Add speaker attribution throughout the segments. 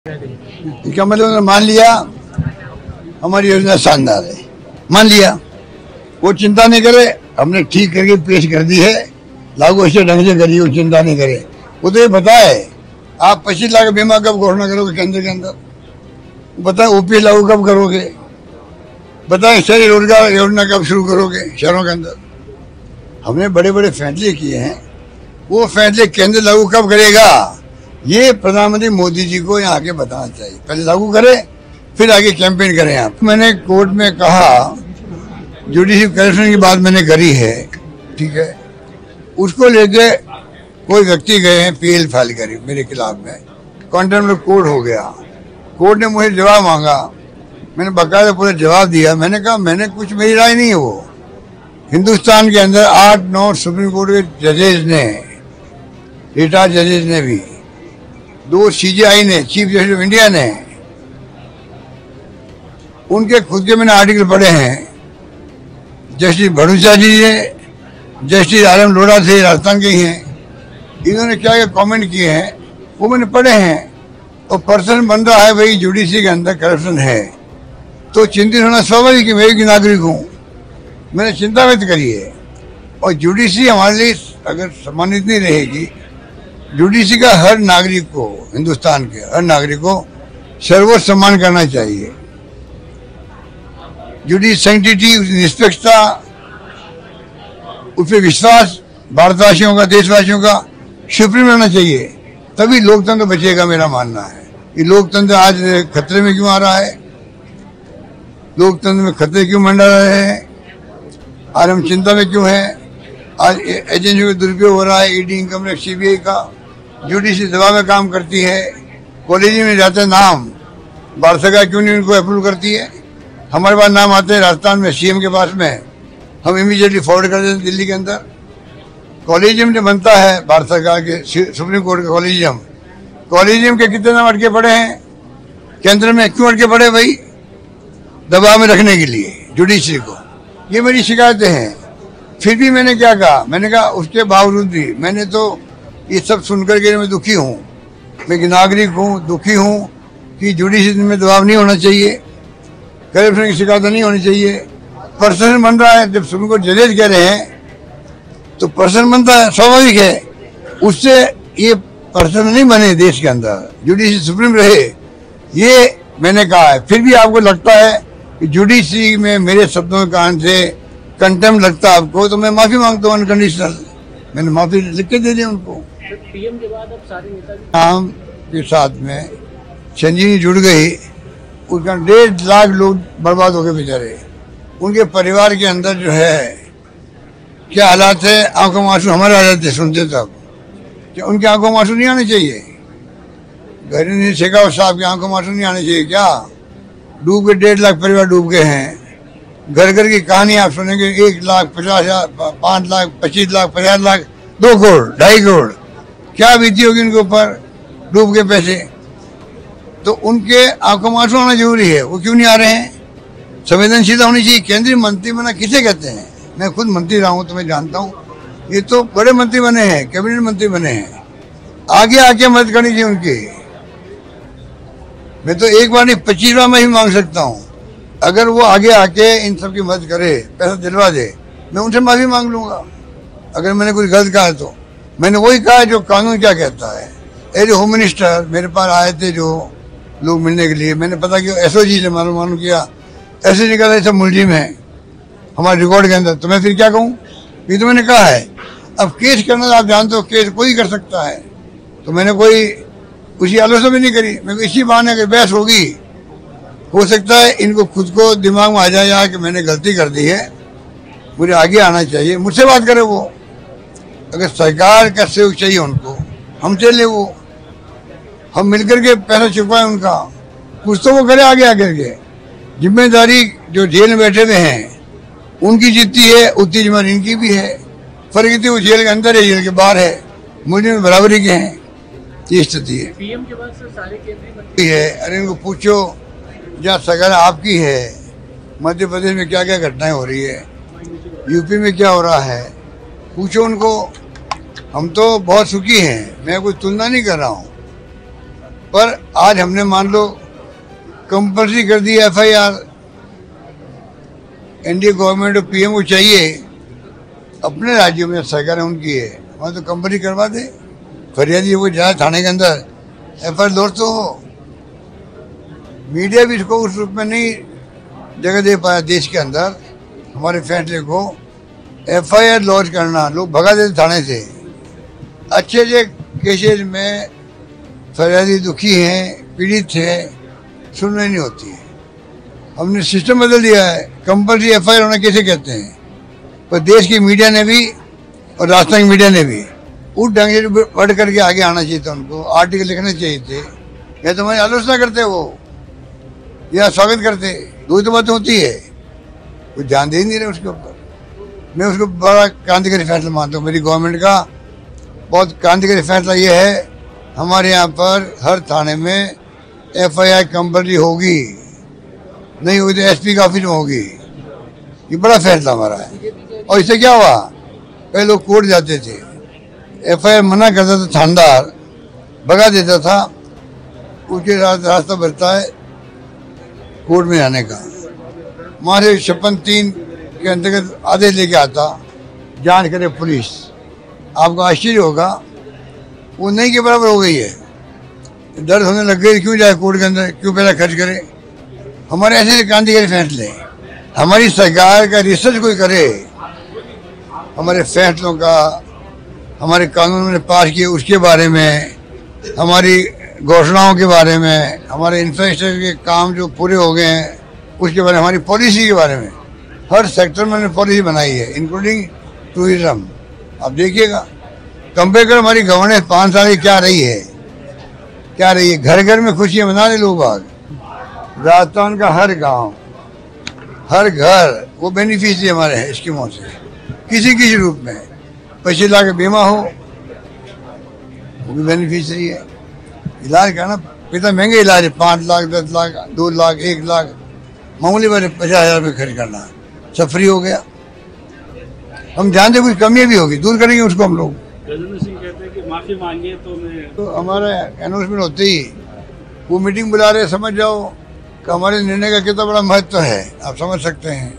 Speaker 1: इसका मतलब उन्होंने मान लिया हमारी योजना शानदार है, मान लिया, वो चिंता नहीं करे, हमने ठीक करके पेश कर दी है, लागू अच्छे ढंग से करिए, वो चिंता नहीं करे। वो तो ये बताए आप 25 लाख बीमा कब घोषणा करोगे केंद्र के अंदर, बताए ओपीएस लागू कब करोगे, बताए शहरी रोजगार योजना कब शुरू करोगे शहरों के अंदर। हमने बड़े बड़े फैसले किए हैं, वो फैसले केंद्र लागू कब करेगा ये प्रधानमंत्री मोदी जी को यहाँ आके बताना चाहिए। पहले लागू करें फिर आगे कैंपेन करें। आप मैंने कोर्ट में कहा जुडिशल करप्शन की बात मैंने करी है, ठीक है, उसको लेके कोई व्यक्ति गए हैं पीएल फाइल करी मेरे खिलाफ में, कंटेम्प्ट कोर्ट हो गया। कोर्ट ने मुझे जवाब मांगा, मैंने बाकायदा पूरा जवाब दिया। मैंने कहा मैंने कुछ, मेरी राय नहीं है वो। हिंदुस्तान के अंदर 8-9 सुप्रीम कोर्ट के जजेज ने, रिटायर्ड जजेज ने भी, 2 सीजीआई ने, चीफ जस्टिस ऑफ इंडिया ने, उनके खुद के मैंने आर्टिकल पढ़े हैं। जस्टिस भरूचा जी ने, जस्टिस आलम लोढ़ा थे, राजस्थान के ही हैं, इन्होंने क्या क्या कमेंट किए हैं वो मैंने पढ़े हैं। और पर्सन बन रहा है भाई जुडिशरी के अंदर करप्शन है तो चिंतित होना स्वाभाविक है, मैं एक नागरिक हूँ, मैंने चिंता व्यक्त करी है। और जुडिशरी हमारे लिए अगर सम्मानित नहीं रहेगी, जुडिशरी का हर नागरिक को, हिंदुस्तान के हर नागरिक को सर्वोच्च सम्मान करना चाहिए। जुडिशरी सैंक्टिटी, निष्पक्षता, उस पर विश्वास भारतवासियों का, देशवासियों का सुप्रीम रहना चाहिए, तभी लोकतंत्र बचेगा, मेरा मानना है। ये लोकतंत्र आज खतरे में क्यों आ रहा है, लोकतंत्र में खतरे क्यों मंडरा रहे हैं, आज हम चिंता में क्यों है। आज एजेंसियों का दुरुपयोग हो रहा है, ईडी, इनकम टैक्स, सीबीआई का। जुडिशरी दबाव में काम करती है, कॉलेज में जाते नाम, भारत सरकार क्यों नहीं उनको अप्रूव करती है। हमारे पास नाम आते हैं राजस्थान में, सीएम के पास में, हम इमीडिएटली फॉरवर्ड कर देते हैं दिल्ली के अंदर। कॉलेजियम जो बनता है भारत सरकार के, सुप्रीम कोर्ट का कॉलेजियम, कॉलेजियम के कितने नाम अटके पड़े हैं केंद्र में, क्यों अटके पड़े भाई, दबाव में रखने के लिए जुडिशरी को। ये मेरी शिकायतें हैं। फिर भी मैंने क्या कहा, मैंने कहा उसके बावजूद भी मैंने तो ये सब सुनकर के मैं दुखी हूँ, मैं एक नागरिक हूँ, दुखी हूँ कि जुडिशरी में दबाव नहीं होना चाहिए, करप्शन की शिकायत नहीं होनी चाहिए। पर्सन बन रहा है, जब सुप्रीम कोर्ट जजेज कह रहे हैं तो पर्सन बनता है, स्वाभाविक है। उससे ये पर्सन नहीं बने देश के अंदर, जुडिशरी सुप्रीम रहे, ये मैंने कहा है। फिर भी आपको लगता है कि जुडिशरी में मेरे शब्दों के कारण से कंटेम्प्ट लगता है आपको, तो मैं माफी मांगता हूँ अनकंडीशनल। मैंने माफी लिख के दे दी उनको।
Speaker 2: पीएम के बाद अब सारे नेता
Speaker 1: नाम के साथ में संजीवनी जुड़ गई, उसका 1.5 लाख लोग बर्बाद हो गए बेचारे। उनके परिवार के अंदर जो है क्या हालात है, आंखों में आंसू हमारे आ जाते सुनते तब। क्या उनकी आंखों में आंसू नहीं आने चाहिए, गहरी शेखावत साहब की आंखों में आंसू नहीं आने चाहिए क्या। डूब के 1.5 लाख परिवार डूब गए हैं। घर घर की कहानी आप सुनेंगे, 1,50,000, 5 लाख, 25 लाख, 50 लाख, 2 करोड़, 2.5 करोड़, क्या बीती होगी उनके ऊपर डूब के पैसे। तो उनके आंखों में आंसू आना जरूरी है, वो क्यों नहीं आ रहे हैं। संवेदनशीलता होनी चाहिए। केंद्रीय मंत्री बना किसे कहते हैं, मैं खुद मंत्री रहा हूँ तो मैं जानता हूँ। ये तो बड़े मंत्री बने हैं, कैबिनेट मंत्री बने हैं, आगे आके मदद करनी चाहिए उनकी। मैं तो एक बार नहीं 25 बार मैं भी मांग सकता हूँ। अगर वो आगे आके इन सब की मदद करे, पैसा दिलवा दे, मैं उनसे माफी मांग लूंगा अगर मैंने कुछ गलत कहा है तो। मैंने वही कहा जो कानून क्या कहता है। एज होम मिनिस्टर मेरे पास आए थे जो लोग मिलने के लिए, मैंने पता किया एसओजी से मालूम किया, ऐसे निकला सब मुलजिम है हमारे रिकॉर्ड के अंदर, तो मैं फिर क्या कहूँ। ये तो मैंने कहा है। अब केस करना आप जानते हो, केस कोई कर सकता है, तो मैंने कोई उसी आलोचना भी नहीं करी। मैं इसी बहाने अगर बहस होगी, हो सकता है इनको खुद को दिमाग में आ जाए कि मैंने गलती कर दी है, मुझे आगे आना चाहिए, मुझसे बात करे वो। अगर सरकार का सहयोग चाहिए उनको, हम चले, वो हम मिलकर के पैसा चुकवाएं उनका, कुछ तो वो करे आगे आकर के। जिम्मेदारी जो जेल में बैठे हुए हैं उनकी जितनी है उतनी जिम्मेदारी इनकी भी है। फर्क इतनी वो जेल के अंदर है, जेल के बाहर है, मुझे बराबरी के हैं, ये स्थिति है।
Speaker 2: पीएम के बाद सारे केंद्रीय मंत्री
Speaker 1: है, अरे इनको पूछो जहाँ सरकार आपकी है, मध्य प्रदेश में क्या क्या घटनाएं हो रही है, यूपी में क्या हो रहा है, पूछो उनको। हम तो बहुत सुखी हैं, मैं कोई तुलना नहीं कर रहा हूँ। पर आज हमने मान लो कंपल्सरी कर दी FIR। एनडीए गवर्नमेंट और PM को चाहिए अपने राज्यों में सरकार उनकी है, वहाँ तो कंपल्सरी करवा दे। फरियादी वो जाए थाने के अंदर FIR लॉन्च तो हो। मीडिया भी इसको उस रूप में नहीं जगह दे पाया देश के अंदर हमारे फैसले को। FIR लॉन्च करना, लोग भगा देते थाने से। अच्छे केसेज में फरियादी दुखी हैं, पीड़ित हैं, सुनवाई नहीं होती है। हमने सिस्टम बदल दिया है, कंपल्सरी FIR होना कैसे कहते हैं। पर देश की मीडिया ने भी और राजस्थान की मीडिया ने भी उस ढंग से बढ़ करके आगे आना चाहिए था। उनको आर्टिकल लिखने चाहिए थे, या तो हमारी आलोचना करते वो या स्वागत करते। दो ही तो बातें होती है, कुछ ध्यान दे ही नहीं रहे उसके ऊपर। मैं उसको बड़ा क्रांतिकारी फैसला मानता हूँ। मेरी गवर्नमेंट का बहुत क्रांतिकारी फैसला ये है, हमारे यहाँ पर हर थाने में FIR कंपल्सरी होगी, नहीं हुई तो SP का ऑफिस में होगी। ये बड़ा फैसला हमारा है। और इससे क्या हुआ, पहले लोग कोर्ट जाते थे, FIR मना करता था, थानेदार भगा देता था, उसके रास्ता बनता है कोर्ट में जाने का। हमारे 56(3) के अंतर्गत आदेश लेके आता, जांच करे पुलिस। आपको आश्चर्य होगा, वो नहीं के बराबर हो गई है। दर्द होने लग गई, क्यों जाए कोर्ट के अंदर, क्यों पैसा खर्च करे। हमारे ऐसे क्रांतिकारी फैसले, हमारी सरकार का रिसर्च कोई करे, हमारे फैसलों का, हमारे कानून ने पास किए उसके बारे में, हमारी घोषणाओं के बारे में, हमारे इंफ्रास्ट्रक्चर के काम जो पूरे हो गए हैं उसके बारे में, हमारी पॉलिसी के बारे में। हर सेक्टर में हमने पॉलिसी बनाई है, इंक्लूडिंग टूरिज्म। आप देखिएगा, कंपेयर कर हमारी गवर्नेंस 5 साल की क्या रही है, क्या रही है। घर घर में खुशियाँ मना रहे लोग बाग। राजस्थान का हर गांव, हर घर वो बेनिफिशियरी हमारे हैं स्कीमों से, किसी किसी रूप में। 25 लाख का बीमा हो, वो भी बेनिफिशियरी है। इलाज करना कितना महंगे इलाज है, 5 लाख, 10 लाख, 2 लाख, 1 लाख, मामूली बात है। 50,000 रुपये खर्च करना, सब फ्री हो गया। हम जानते कुछ कमियां भी होगी, दूर करेंगे उसको हम लोग।
Speaker 2: सिंह कहते हैं कि माफी मांगिए तो
Speaker 1: हमारा अनाउंसमेंट होते ही वो मीटिंग बुला रहे, समझ जाओ कि हमारे निर्णय का कितना बड़ा महत्व है, आप समझ सकते हैं।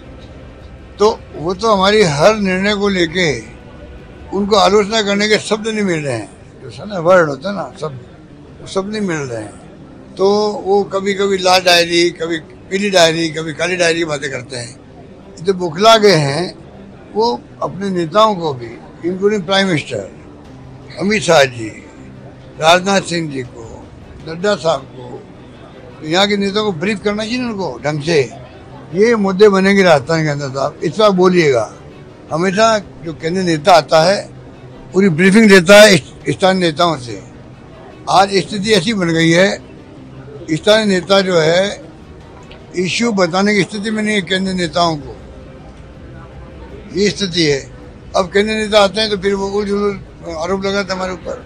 Speaker 1: तो वो तो हमारी हर निर्णय को लेके उनको आलोचना करने के शब्द नहीं मिल रहे हैं, जो वर्ड होता है ना, सब नहीं मिल रहे हैं। तो वो कभी कभी लाल डायरी, कभी पीली डायरी, कभी काली डायरी की बातें करते हैं। जो बुखला गए हैं वो अपने नेताओं को भी, including prime minister Amit Shah ji, Rajnath Singh ji को, नड्डा साहब को, तो यहाँ के नेताओं को ब्रीफ करना चाहिए उनको ढंग से। ये मुद्दे बनेंगे राजस्थान के अंदर साहब, इस बार बोलिएगा। हमेशा जो केंद्रीय नेता आता है पूरी ब्रीफिंग देता है स्थानीय नेताओं से। आज स्थिति ऐसी बन गई है, स्थानीय नेता जो है इश्यू बताने की स्थिति में नहीं है केंद्रीय नेताओं को, ये स्थिति है। अब केंद्रीय नेता आते हैं तो फिर वो उल्ट आरोप लगाते हमारे ऊपर।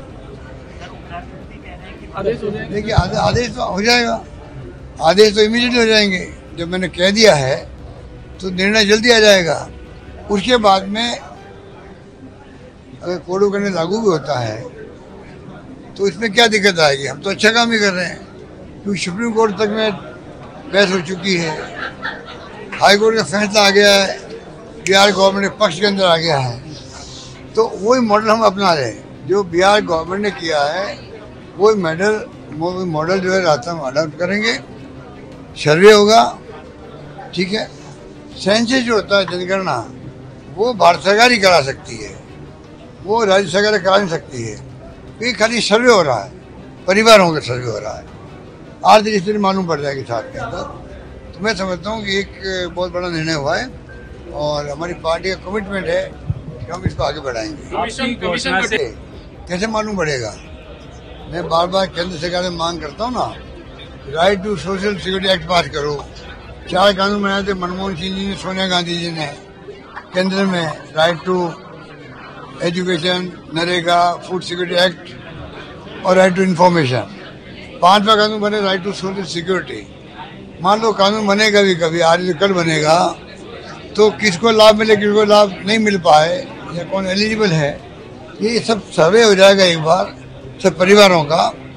Speaker 1: देखिए आदेश तो हो जाएगा, आदेश तो इमीडिएटली हो जाएंगे। जब मैंने कह दिया है तो निर्णय जल्दी आ जाएगा। उसके बाद में अगर कोड ऑफ कंडक्ट लागू भी होता है तो इसमें क्या दिक्कत आएगी। हम तो अच्छा काम ही कर रहे हैं, क्योंकि सुप्रीम कोर्ट तक में बहस हो चुकी है, हाई कोर्ट का फैसला आ गया है, बिहार गवर्नमेंट के पक्ष के अंदर आ गया है। तो वही मॉडल हम अपना रहे हैं जो बिहार गवर्नमेंट ने किया है, वही मॉडल जो है राजस्थान में अडॉप्ट करेंगे। सर्वे होगा, ठीक है। सेंसस जो होता है जनगणना, वो भारत सरकार ही करा सकती है, वो राज्य सरकार करा नहीं सकती है। ये खाली सर्वे हो रहा है, परिवारों का सर्वे हो रहा है, आर्थिक स्थिति मालूम पड़ जाएगी साथ के अंदर। तो मैं समझता हूँ कि एक बहुत बड़ा निर्णय हुआ है और हमारी पार्टी का कमिटमेंट है कि हम इसको आगे बढ़ाएंगे। कैसे मालूम पड़ेगा? मैं बार बार केंद्र सरकार से मांग करता हूँ ना, right to social security act pass करो। 4 कानून बनाए थे मनमोहन सिंह जी ने, सोनिया गांधी जी ने केंद्र में, right to education, NREGA, food security act और राइट टू इन्फॉर्मेशन। 5वां कानून बने राइट टू सोशल सिक्योरिटी। मान लो कानून बनेगा भी कभी, आज कल बनेगा, तो किसको लाभ मिले, किसको लाभ नहीं मिल पाए, या कौन एलिजिबल है, ये सब सर्वे हो जाएगा एक बार सब परिवारों का। तो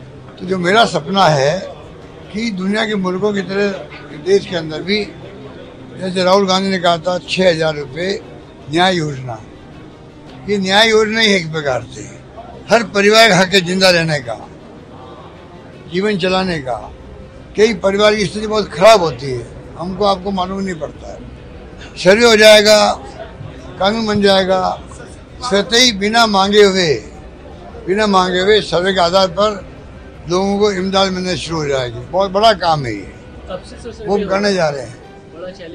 Speaker 1: तो जो मेरा सपना है कि दुनिया के मुल्कों की तरह देश के अंदर भी, जैसे राहुल गांधी ने कहा था 6,000 रुपये न्याय योजना, ये न्याय योजना ही एक प्रकार से हर परिवार का हक है जिंदा रहने का, जीवन चलाने का। कई परिवार की स्थिति बहुत खराब होती है, हमको आपको मालूम नहीं पड़ता है। सर्वे हो जाएगा, कानून बन जाएगा, स्वतः ही बिना मांगे हुए सर्वे के आधार पर लोगों को इमदाद मिलना शुरू हो जाएगी। बहुत बड़ा काम है ये,
Speaker 3: कब से सोशल
Speaker 1: वो
Speaker 3: मीडिया
Speaker 1: करने जा रहे हैं।
Speaker 3: बड़ा चैलेंज